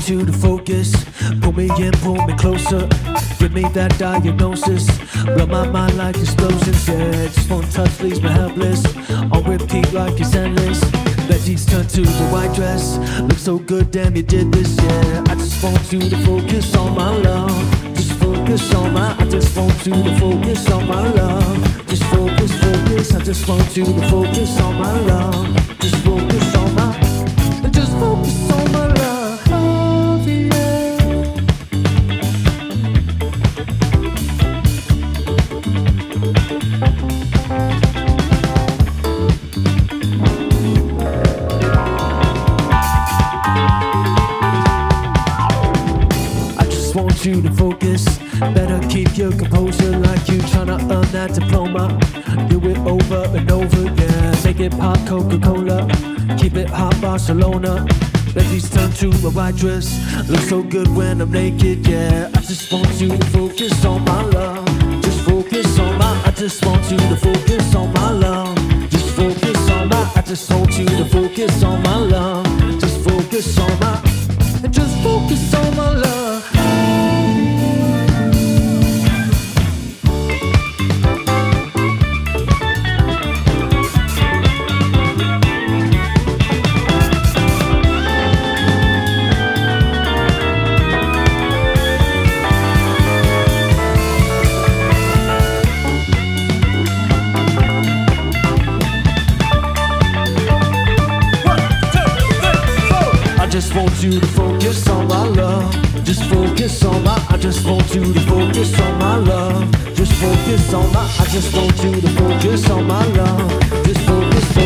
want you to focus. Pull me in, pull me closer. Give me that diagnosis. Blow my mind like explosions, yeah. Just one touch leaves me helpless. On repeat like it's endless. Veggies turn to the white dress. Look so good, damn you did this, yeah. I just want you to focus on my love. Just focus on my, I just want you to focus on my love. Just focus, focus, I just want you to focus on my love. Just focus on my, just focus on my love, yeah. I just want you to focus. Better keep your composure like you tryna earn that diploma. Do it over and over, yeah. Make it pop Coca-Cola. Keep it hot Barcelona. Veggies turn to a white dress. Look so good when I'm naked, yeah. I just want you to focus on my love. Just focus on my, I just want you to focus on my love. Just focus on my, I just want you to focus on my love. Just focus on my, just focus on my love. I just want you to focus on my love. Just focus on my, I just want you to focus on my love. Just focus on my, I just want you to focus on my love. Just focus